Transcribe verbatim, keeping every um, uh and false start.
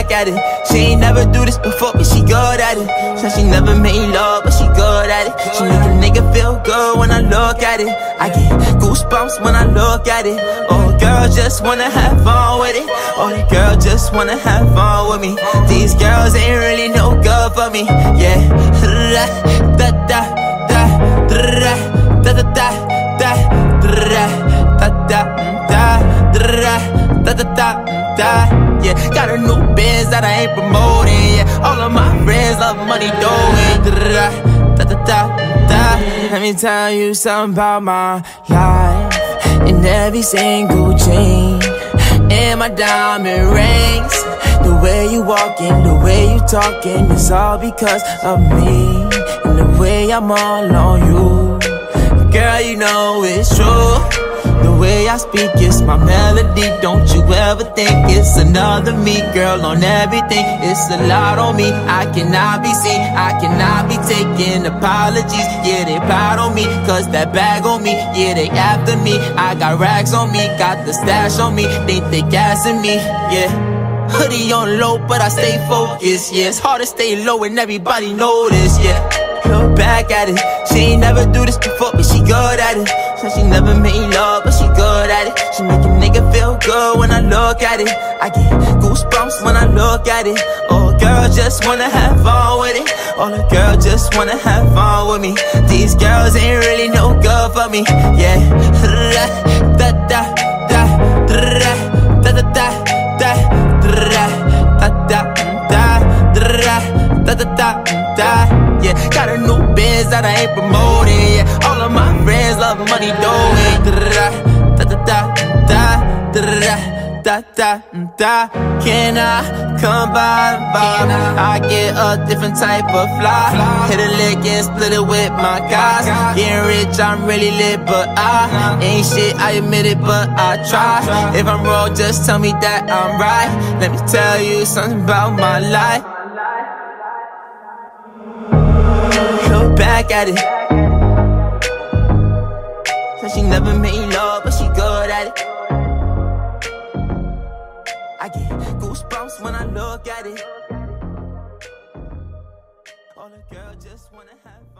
back at it. She ain't never do this before, but she good at it. Said she never made love, but she good at it. She make a nigga feel good when I look at it. I get goosebumps when I look at it. Oh, girl just wanna have fun with it. Oh, the girl just wanna have fun with me. These girls ain't really no good for me. Yeah. Da da da da da da da da da da da da da da da. Yeah, got a new biz that I ain't promoting. Yeah, all of my friends love money doing. Da da da da. Let me tell you something about my life. In every single chain, in my diamond rings, the way you walking, the way you talking, it's all because of me. And the way I'm all on you, girl, you know it's true. The way I speak, it's my melody. Don't you ever think it's another me, girl, on everything. It's a lot on me, I cannot be seen, I cannot be taking apologies. Yeah, they proud on me, cause that bag on me. Yeah, they after me, I got racks on me, got the stash on me. Think they gassing me, yeah. Hoodie on low, but I stay focused, yeah. It's hard to stay low and everybody know this, yeah. Look back at it, she ain't never do this before, but she good at it. Said she never made love, but she good at it. She make a nigga feel good when I look at it. I get goosebumps when I look at it. Oh, girl just wanna have fun with it. Oh, the girl just wanna have fun with me. These girls ain't really no good for me. Yeah. Da da da da da da da da da da da da da da da. Yeah, got a new biz that I ain't promoting. Yeah, all of my friends love money doing. Da da da da da da da da. Can I come by? by? I get a different type of fly. Hit a lick and split it with my guys. Getting rich, I'm really lit, but I ain't shit. I admit it, but I try. If I'm wrong, just tell me that I'm right. Let me tell you something about my life. Look back at it. Said she never made love, but she good at it. I get goosebumps when I look at it. All the girls just wanna have